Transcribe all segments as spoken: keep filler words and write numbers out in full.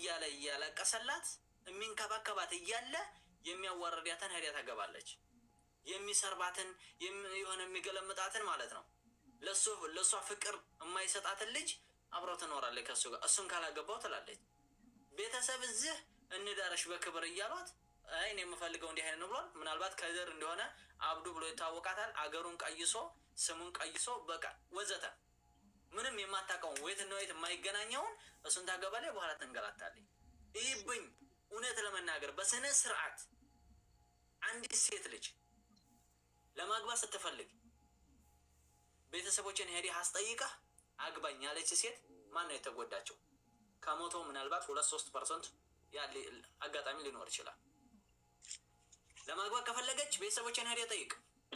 እያለ እያለቀሰላት የሚንከባከባት እያለ የሚያዋርዳትን ሄዳ ታገባለች። የሚሰርባትን የሆነ የሚገለምጣትን ማለት ነው። ለሱ ለሷ ፍቅር የማይሰጣትን ልጅ አብረው ትኖራለች ከሱ ጋር። እሱን ካላገባው ትላለች። ቤተሰብ እዚህ እንዳረሽ በክብር እያሏት አይ እኔ የምፈልገው እንዲህ አይነት ነው ብሏል። ምናልባት ከዘር እንደሆነ አብዱ ብሎ ይታወቃታል። አገሩን ቀይሶ ስሙን ቀይሶ በቃ ወዘተ ምንም የማታውቀውን ወይት ነው ወይት የማይገናኘውን እሱን ታገባለች። በኋላ ትንገላታለች። ይብኝ እውነት ለመናገር በስነ ስርዓት አንዲት ሴት ልጅ ለማግባት ስትፈልግ ቤተሰቦችን ሄዲ አስጠይቃ አግባኝ ያለች ሴት ማን ነው የተጎዳቸው? ከሞቶ ምናልባት ሁለት ሶስት ፐርሰንት ያለ አጋጣሚ ሊኖር ይችላል። ለማግባት ከፈለገች ቤተሰቦችን ሄዲ ጠይቅ።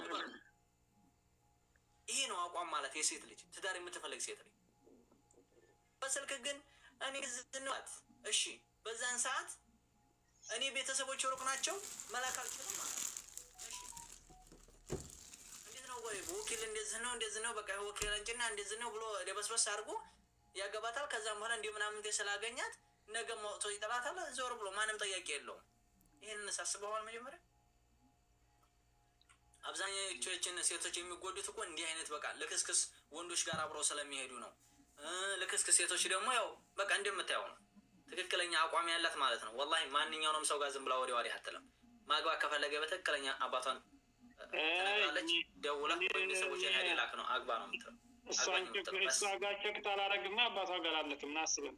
ይሄ ነው አቋም ማለት የሴት ልጅ ትዳር የምትፈልግ ሴት ልጅ። በስልክ ግን እኔ ዝንዋት እሺ በዛን ሰዓት እኔ ቤተሰቦች ሩቅ ናቸው መላክ አልችልም ማለት ነው። እሺ እንዴት ነው ወይ ወኪል እንደዚህ ነው እንደዚህ ነው በቃ ወኪል እንጂና እንደዚህ ነው ብሎ ደበስበስ አድርጎ ያገባታል። ከዛም በኋላ እንዲሁ ምናምን ተሰላገኛት ነገ ሞቶ ይጠላታል ዞር ብሎ ማንም ጠያቂ የለውም። ይሄንን ሳስበዋል መጀመሪያ አብዛኛዎቹን ሴቶች የሚጎዱት እኮ እንዲህ አይነት በቃ ለክስክስ ወንዶች ጋር አብረው ስለሚሄዱ ነው። ለክስክስ ሴቶች ደግሞ ያው በቃ እንደምታየው ነው ትክክለኛ አቋም ያላት ማለት ነው። ወላሂ ማንኛውንም ሰው ጋር ዝም ብላ ወዲያ ወዲያ አትልም። ማግባት ከፈለገ በትክክለኛ አባቷን ተነግራለች። ደውላ ወይ ሰዎች ያኔ ላክ ነው አግባ ነው የምትለው። እሷን እሷ ጋር ቸክ ታላረግማ አባቷ ጋር አለትም ናስብም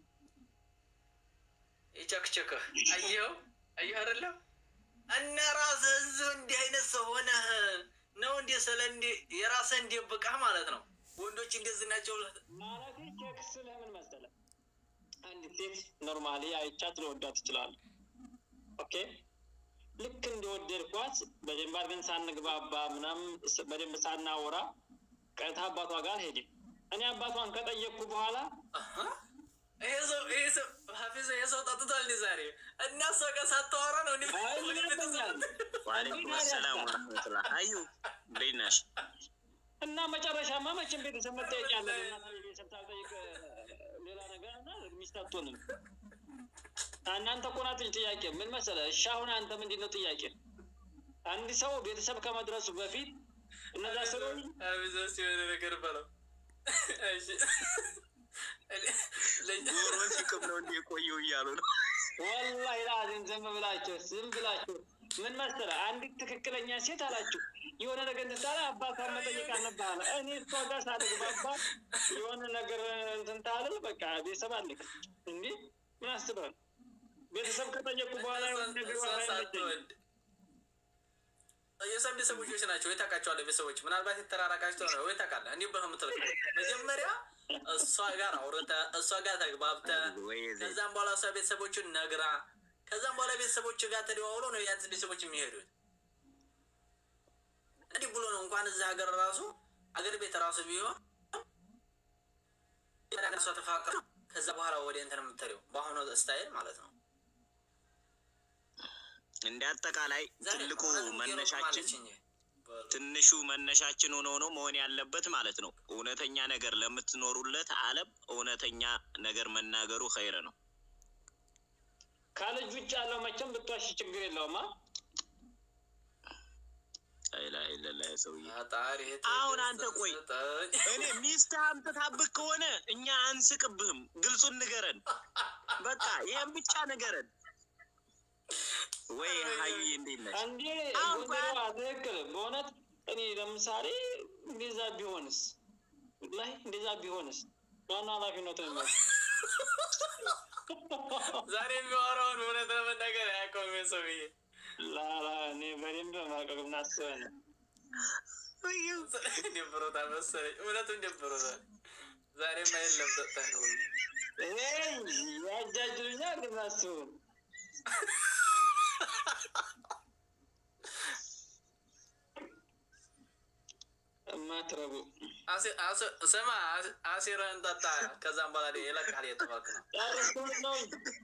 ይቸክቸክ አየው አየው አይደለም እና ራስህ እዚሁ እንዲህ አይነት ሰው ሆነህ ነው እንዲህ ስለ እንዲህ የራስህ እንዲብቃ ማለት ነው። ወንዶች እንደዚህ ናቸው ማለት ቸክ ስለምን መሰለህ አንድ ሴት ኖርማሊ አይቻት ለወዳት ይችላል። ኦኬ ልክ እንደወደድኳት በደንብ አድርገን ሳንግባባ ምናምን በደንብ ሳናወራ ቀጥታ አባቷ ጋር ሄድን። እኔ አባቷን ከጠየቅኩ በኋላ አሃ ይሄ ሰው ይሄ ሰው ሀፊዝ ይሄ ሰው ጠጥቷል ዛሬ እና ሰው ጋር ሳታወራ ነው እንዴ? ወአለይኩም ሰላም ወራህመቱላህ አዩ ብሪናሽ እና መጨረሻማ መቼም ቤተሰብ መጠየቅ ያለና ቤተሰብ ታጠይቅ ሌላ ነገር እና ሚስታቶንም እናንተ ቆናጥኝ ጥያቄ ምን መሰለህ? እሺ አሁን አንተ ምንድነው ጥያቄ? አንድ ሰው ቤተሰብ ከመድረሱ በፊት እነዛ ሰው አብዛስ የሆነ ነገር ባለው እሺ ለጆሮች ከብለው እንደቆየው ይያሉ ነው ወላሂ ላዚም ዝም ብላችሁ ዝም ብላችሁ ምን መሰለህ? አንድ ትክክለኛ ሴት አላችሁ የሆነ ነገር እንታለ አባቷን መጠየቅ አለባለ። እኔ እሷ ጋር ሳልግባባ የሆነ ነገር እንታለ በቃ ቤተሰብ አለክ እንዴ ምን አስበህ ቤተሰብ ከጠየቁ በኋላ የሆነ ነገር ዋይወድ የሰብ ቤተሰቦች ናቸው ወይ ታውቃቸዋለህ? ቤተሰቦች ምናልባት የተራራቃቸው ነው ወይ ታውቃለህ? እንዴ በህም ተለቀ መጀመሪያ እሷ ጋር አውርተ እሷ ጋር ተግባብተ ከዛም በኋላ እሷ ቤተሰቦችን ነግራ ከዛም በኋላ ቤተሰቦች ጋር ተደዋውሎ ነው ያንተ ቤተሰቦች የሚሄዱት። እንዴ ብሎ ነው እንኳን እዛ ሀገር ራሱ አገር ቤት ራሱ ቢሆን ያራሱ ተፋቀሩ ከዛ በኋላ ወደ እንትን የምትተሪው በአሁኑ ስታይል ማለት ነው። እንደ አጠቃላይ ትልቁ መነሻችን ትንሹ መነሻችን ሆኖ ነው መሆን ያለበት ማለት ነው። እውነተኛ ነገር ለምትኖሩለት ዓለም እውነተኛ ነገር መናገሩ ኸይር ነው። ካለጅ ውጭ ያለው መቼም ብትዋሽ ችግር የለውም። አይላ ኢላላ ሰውዬ አጣሪ አሁን አንተ ቆይ እኔ ሚስት አምጥታብህ ከሆነ እኛ አንስቅብህም። ግልጹን ንገረን በቃ ይሄን ብቻ ንገረን። ወይ ሀዩ እንዴት አንዴ ወንጀል አትክል በእውነት እኔ ለምሳሌ እንደዛ ቢሆንስ ላይ እንደዛ ቢሆንስ ማን ኃላፊነቱ ነው? ዛሬ የሚዋራውን እውነት ለመናገር ያቆመ ሰውዬ ላላ እኔ በደንብ ማቀቅ እናስበን ወይ ደብሮታ መሰለኝ እውነቱን ደብሮታ ዛሬ ማይል ለምጠጣ ነው እኔ ያጃጅሉኛ እንደናስቡ ማትረቡ አሴ አሴ ሰማ አሴራን ጣጣ ከዛም በኋላ የለካል የተባልክ ነው ያረኩ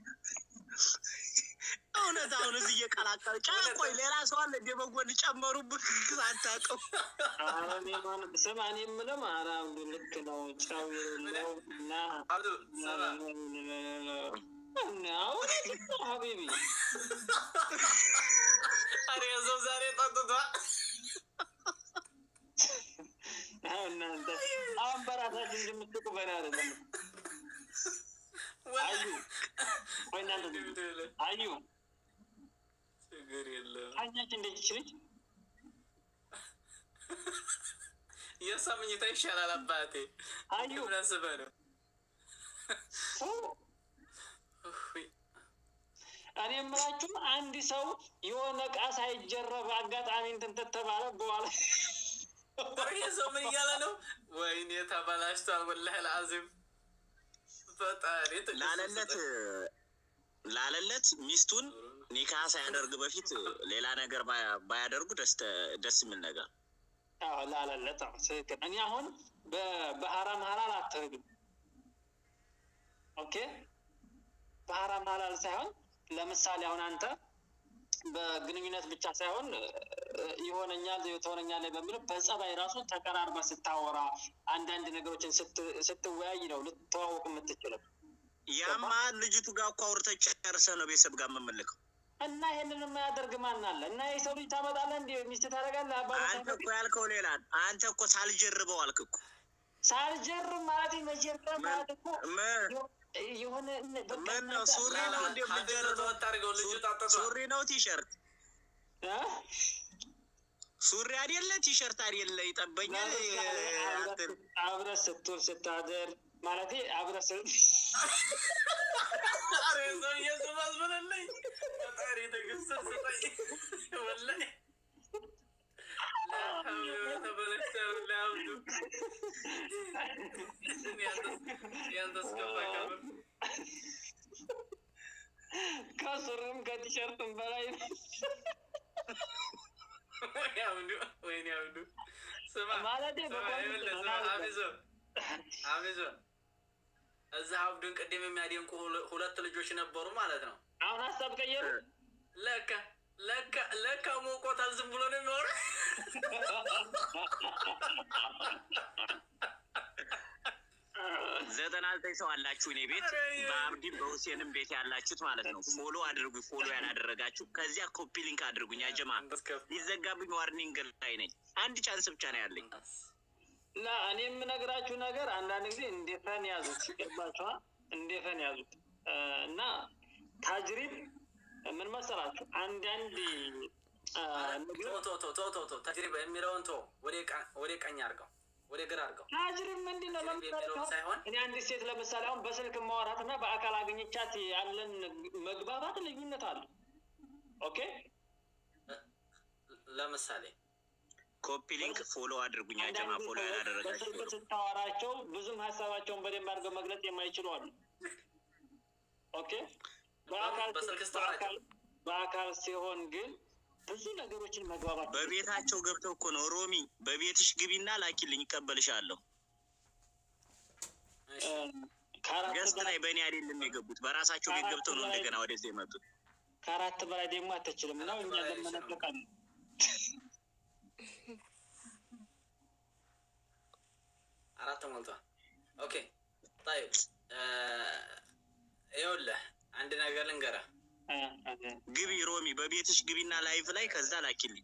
እውነት አሁን እዚህ እየቀላቀለ ጫቆይ ሌላ ሰው አለ ደበጎን ጨመሩብህ አታውቀው። አሁን ማን ሰማን የምለው ማራም ልክ ነው ጫው ነው እና አብዱ ሰማ እና ሀቢቢ አሬ እዛው ዛሬ ጠጥቷ እናንተ አሁን በራሳችን እንደምትቁ በና አይደለም። አዩ ወይ እናንተ አዩ ችግር የለም ታኛች እንዴት ይችላል? የሳምኝታ ይሻላል አባቴ። አዩ ምን አስበህ ነው? እኔ የምላችሁ አንድ ሰው የሆነ ዕቃ ሳይጀረብ አጋጣሚ እንትን ተባለ በኋላ ይሄ ሰው ምን እያለ ነው? ወይኔ ተበላሽቷል። ወላሂ አልዓዚም ፈጣሪ ላለለት ላለለት ሚስቱን ኒካ ሳያደርግ በፊት ሌላ ነገር ባያደርጉ ደስ ደስ የሚል ነገር። አዎ ላለለት ሰይጣን እኔ አሁን በሐራም ሐላል አትሄድም። ኦኬ በሐራም ሐላል ሳይሆን ለምሳሌ አሁን አንተ በግንኙነት ብቻ ሳይሆን ይሆነኛል የተሆነኛል በሚለው በጸባይ ራሱ ተቀራርባ ስታወራ አንዳንድ ነገሮችን ስትወያይ ነው ልትተዋወቅ የምትችለው። ያማ ልጅቱ ጋር እኮ አውርተህ ጨርሰህ ነው ቤተሰብ ጋር የምመልከው እና ይሄንን የማያደርግ ማን አለ? እና የሰው ልጅ ታመጣለህ እንዴ ሚስት ታደርጋለህ? አባባ አንተ እኮ ያልከው ሌላ አንተ እኮ ሳልጀርበው አልክ እኮ። ሳልጀርብ ማለት መጀመር ማለት እኮ የሆነ ምን ነው ሱሪ ነው እንዴ የምትጀርበው? ሱሪ ነው ቲሸርት ሱሪ አይደለ ቲሸርት አይደለ ይጠበኛል። አብረህ ስትውል ስታድር ማለት አብረህ ስትል አሬ ነው የዘማዝ በለኝ ፈጣሪ ተገሰሰ ሰጠኝ ወላሂ ለሐውለ ተበለሰው ለአብዱ ያንተስ ከፋካ ከሱሪም ከቲሸርትም በላይ ወይ አብዱ ወይ አብዱ ስማ ማለት አብዞ አብዞ እዛ አብዱን ቀደም የሚያደንቁ ሁለት ልጆች ነበሩ ማለት ነው። አሁን ሀሳብ ቀየሩ። ለካ ለካ ለካ ሞቆታል ዝም ብሎ ነው የሚወራ። ዘጠና ዘጠኝ ሰው አላችሁ እኔ ቤት በአብዲ በሁሴንም ቤት ያላችሁት ማለት ነው። ፎሎ አድርጉ። ፎሎ ያላደረጋችሁ ከዚያ ኮፒ ሊንክ አድርጉኝ። አጀማ ሊዘጋብኝ ዋርኒንግ ላይ ነኝ። አንድ ቻንስ ብቻ ነው ያለኝ። እና እኔ የምነግራችሁ ነገር አንዳንድ ጊዜ እንደፈን ያዙት ይገባችኋል። እንደፈን ያዙት እና ታጅሪብ ምን መሰላችሁ አንዳንድ ቶ ቶ ቶ ቶ ቶ ታጅሪብ የሚለውን ቶ ወደ ወደ ቀኝ አድርገው ወደ ግራ አድርገው። ታጅሪብ ምንድን ነው? ለምሳሌ እኔ አንድ ሴት ለምሳሌ አሁን በስልክ ማውራት እና በአካል አግኝቻት ያለን መግባባት ልዩነት አለ። ኦኬ ለምሳሌ ኮፒ ሊንክ ፎሎ አድርጉኝ። አጀማ ፎሎ ያላደረጋችሁ በስልክ ስታወራቸው ብዙም ሀሳባቸውን በደንብ አድርገው መግለጽ የማይችሉ አሉ። ኦኬ በአካል በአካል በአካል ሲሆን ግን ብዙ ነገሮችን መግባባት በቤታቸው ገብተው እኮ ነው። ሮሚ በቤትሽ ግቢና ላኪልኝ እቀበልሻለሁ። ገስት ላይ በእኔ አይደለም የገቡት በራሳቸው ቤት ገብተው ነው እንደገና ወደዚህ የመጡት። ከአራት በላይ ደግሞ አትችልም ነው እኛ ለመነጠቃል አራት ሞልቷል። ኦኬ طيب ይኸውልህ አንድ ነገር ልንገርህ። ግቢ ሮሚ በቤትሽ ግቢና ላይቭ ላይ ከዛ ላኪልኝ።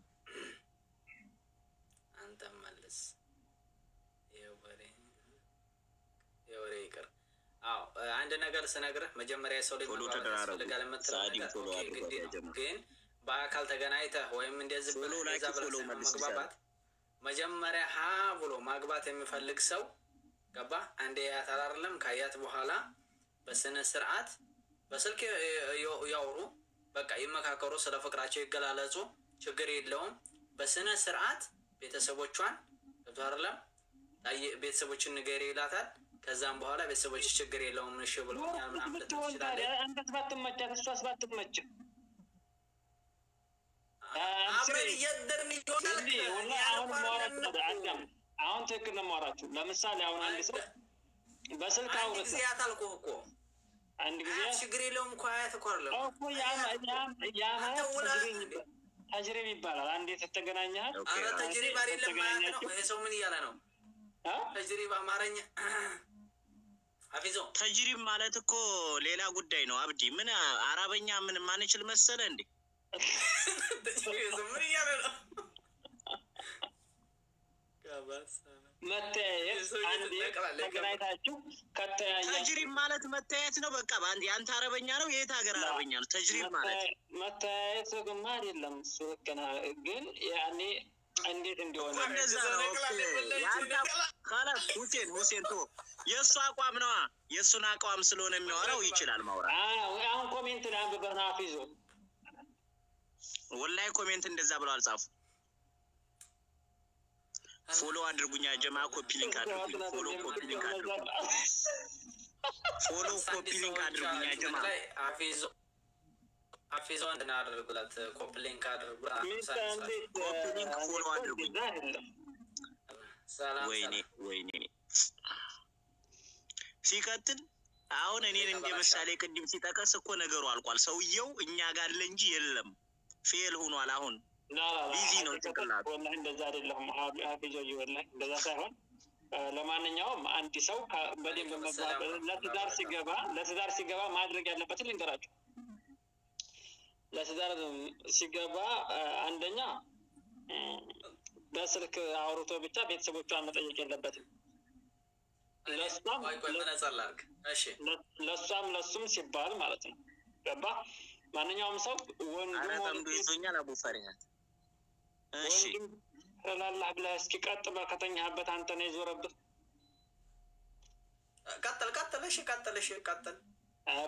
አንተ መልስ የወሬ የወሬ ይቅር። አዎ አንድ ነገር ስነግርህ መጀመሪያ ሰው ልጅ ነው ያስፈልጋል የምትለው ግን በአካል ተገናኝተህ ወይም እንደዚህ ብሎ ለዛ ብሎ መግባባት መጀመሪያ ሀ ብሎ ማግባት የሚፈልግ ሰው ገባ አንዴ ያታል አይደለም። ካያት በኋላ በስነ ስርዓት በስልክ ያወሩ በቃ ይመካከሩ፣ ስለ ፍቅራቸው ይገላለጹ፣ ችግር የለውም። በስነ ስርዓት ቤተሰቦቿን ገብቶ አይደለም ቤተሰቦችን ንገሪ ይላታል። ከዛም በኋላ ቤተሰቦች ችግር የለውም እሺ ብሎኛል ምናምን ልትችላል። አንተስ ባትመቻት እሷስ ባትመች አብረን እያደርን ይሆናል። አሁን ትክክል ነው የማወራችሁ። ለምሳሌ አሁን አንድ ሰው በስልክ አውርተህ ጊዜ አታልኩህ እኮ አንድ ጊዜ ችግር የለውም እኮ አያት እኮ አይደለም እኮ ተጅሪብ ይባላል። አንዴ ተገናኘሃል። ኧረ ተጅሪብ አይደለም ማለት ነው። ይሄ ሰው ምን እያለ ነው? ተጅሪብ አማርኛ አፊዞ ተጅሪብ ማለት እኮ ሌላ ጉዳይ ነው። አብዲ ምን አረበኛ ምን ማንችል መሰለ እንዴ? ምን እያለ ነው? መተያየት አንዴ ተገናኝታችሁ ከተያያችሁ ተጅሪብ ማለት መተያየት ነው። በቃ ባንዲ አንተ አረበኛ ነው የት ሀገር አረበኛ ነው ተጅሪብ ማለት? መተያየት ግማ አይደለም እሱ ገና ግን ያኔ እንዴት እንደሆነ እንደዛ ነው። ያንተ خلاص ሁሴን ሁሴን ቶ የሱ አቋም ነው። የሱን አቋም ስለሆነ የሚያወራው ይችላል ማውራት። አዎ አሁን ኮሜንት ላይ አንብበና አፊዞ ወላሂ ኮሜንት እንደዛ ብለው አልጻፉ። ፎሎ አድርጉኛ ጀማ ኮፒ ሊንክ አድርጉኝ። ፎሎ ኮፒ ሊንክ አድርጉኝ። ፎሎ ኮፒ ሊንክ አድርጉኛ ጀማ አፊዞ አፊዞ እንደና አድርጉላት ኮፒ ሊንክ አድርጉላት። ኮፒ ሊንክ ፎሎ አድርጉኝ። ሰላም ወይኔ ወይኔ ሲቀጥል አሁን እኔን እንደ ምሳሌ ቅድም ሲጠቀስ እኮ ነገሩ አልቋል። ሰውየው እኛ ጋር ለእንጂ የለም ፌል ሆኗል። አሁን ቢዚ ነው ጭንቅላቱ። ወላሂ እንደዛ አይደለም አፊዞ ወላሂ እንደዛ ሳይሆን ለማንኛውም አንድ ሰው በደንብ መባል ለትዳር ሲገባ ለትዳር ሲገባ ማድረግ ያለበትን ልንገራችሁ። ለትዳር ሲገባ አንደኛ በስልክ አውርቶ ብቻ ቤተሰቦቿን መጠየቅ የለበትም። ለሷም ለሷም ለሱም ሲባል ማለት ነው። ገባ? ማንኛውም ሰው ወንድም ወንድም ይዞኛል አቡ ፈሪሃት እሺ ለላህ ብለህ እስኪ ቀጥ በከተኛህበት አንተ ነው የዞረብህ። ቀጥል ቀጥል እሺ ቀጥል እሺ ቀጥል። ኧረ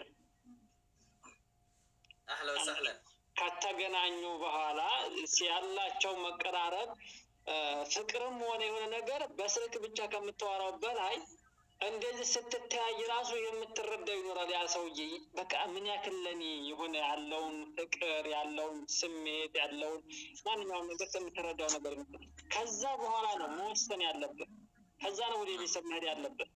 አህለ ወሰህለ ከተገናኙ በኋላ ሲያላቸው መቀራረብ ፍቅርም ሆነ የሆነ ነገር በስልክ ብቻ ከምታወራው በላይ እንደዚህ ስትተያይ ራሱ የምትረዳው ይኖራል። ያ ሰውዬ በቃ ምን ያክል ለኔ የሆነ ያለውን ፍቅር ያለውን ስሜት ያለውን ማንኛውም ነገር የምትረዳው ነገር ነው። ከዛ በኋላ ነው መወሰን ያለብን። ከዛ ነው ወደ ቤተሰብ መሄድ ያለብን።